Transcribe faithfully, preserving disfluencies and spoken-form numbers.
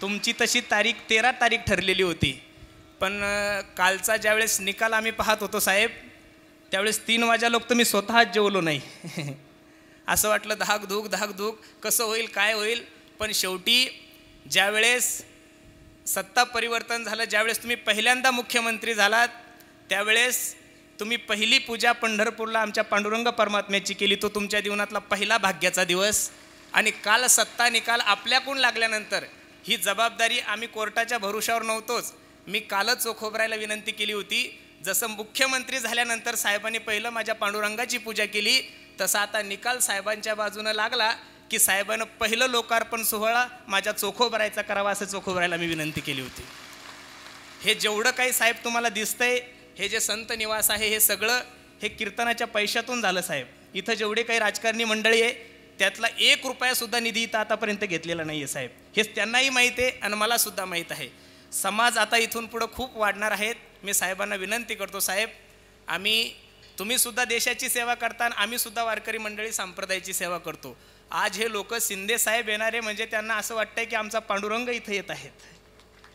तुमची तशी तारीख तेरा तारीख ठरलेली होती, पण कालचा ज्यावेळेस निकाल आम्ही पाहत होतो साहेब, त्यावेळेस तीन वाजा लोक तर मी स्वतःच जेवलो नाही. असं वाटलं धाक धूक धाक धूक कसं होईल काय होईल. पण शेवटी ज्यावेळेस सत्ता परिवर्तन झालं, ज्यावेळेस तुम्ही पहिल्यांदा मुख्यमंत्री झालात, त्यावेळेस तुम्ही पहिली पूजा पंढरपूरला आमच्या पांडुरंग परमात्म्याची केली. तो तुमच्या जीवनातला पहिला भाग्याचा दिवस. आणि काल सत्ता निकाल आपल्याकडून लागल्यानंतर ही जबाबदारी आम्ही कोर्टाच्या भरोशावर नव्हतोच. मी कालच चोखोबरायला विनंती केली होती, जसं मुख्यमंत्री झाल्यानंतर साहेबांनी पहिलं माझ्या पांडुरंगाची पूजा केली, तसा आता निकाल साहेबांच्या बाजूनं लागला की साहेबांनं पहिलं लोकार्पण सोहळा माझ्या चोखोबरायचा करावा, असं चोखोबरायला मी विनंती केली होती. हे जेवढं काही साहेब तुम्हाला दिसतंय, हे जे संत निवास आहे, हे सगळं हे कीर्तनाच्या पैशातून झालं साहेब. इथं जेवढे काही राजकारणी मंडळी आहे, त्यातला एक रुपयासुद्धा निधी इथं आतापर्यंत घेतलेला नाही आहे साहेब. हेच त्यांनाही माहीत आहे आणि मलासुद्धा माहीत आहे. समाज आता इथून पुढं खूप वाढणार आहेत. मी साहेबांना विनंती करतो, साहेब आम्ही तुम्हीसुद्धा देशाची सेवा करता आणि आम्हीसुद्धा वारकरी मंडळी संप्रदायाची सेवा करतो. आज हे लोक शिंदे साहेब येणारे म्हणजे त्यांना असं वाटतंय की आमचा पांडुरंग इथं येत आहेत.